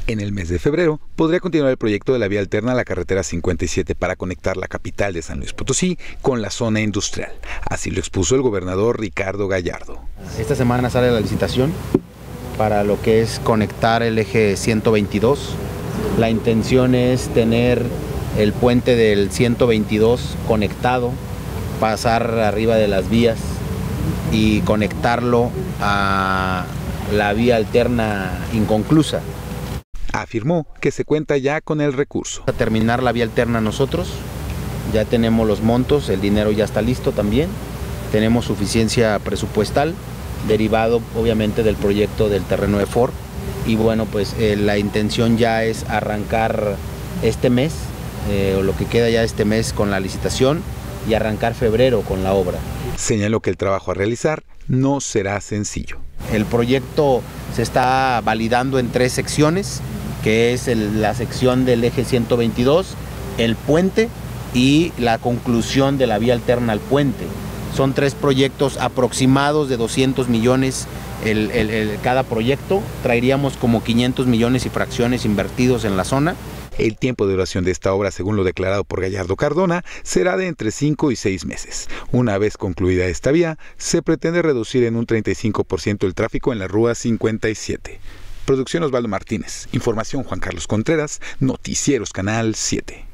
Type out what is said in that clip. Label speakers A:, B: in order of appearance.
A: En el mes de febrero podría continuar el proyecto de la vía alterna a la carretera 57 para conectar la capital de San Luis Potosí con la zona industrial. Así lo expuso el gobernador Ricardo Gallardo.
B: Esta semana sale la licitación para lo que es conectar el eje 122. La intención es tener el puente del 122 conectado, pasar arriba de las vías y conectarlo a la vía alterna inconclusa.
A: Afirmó que se cuenta ya con el recurso.
B: A terminar la vía alterna nosotros, ya tenemos los montos, el dinero ya está listo también, tenemos suficiencia presupuestal, derivado obviamente del proyecto del terreno de Ford, y bueno, pues la intención ya es arrancar este mes, o lo que queda ya este mes con la licitación, y arrancar febrero con la obra.
A: Señaló que el trabajo a realizar no será sencillo.
B: El proyecto se está validando en 3 secciones, que es la sección del eje 122, el puente y la conclusión de la vía alterna al puente. Son 3 proyectos aproximados de 200 millones cada proyecto. Traeríamos como 500 millones y fracciones invertidos en la zona.
A: El tiempo de duración de esta obra, según lo declarado por Gallardo Cardona, será de entre 5 y 6 meses. Una vez concluida esta vía, se pretende reducir en un 35% el tráfico en la Rúa 57. Producción Osvaldo Martínez. Información Juan Carlos Contreras. Noticieros Canal 7.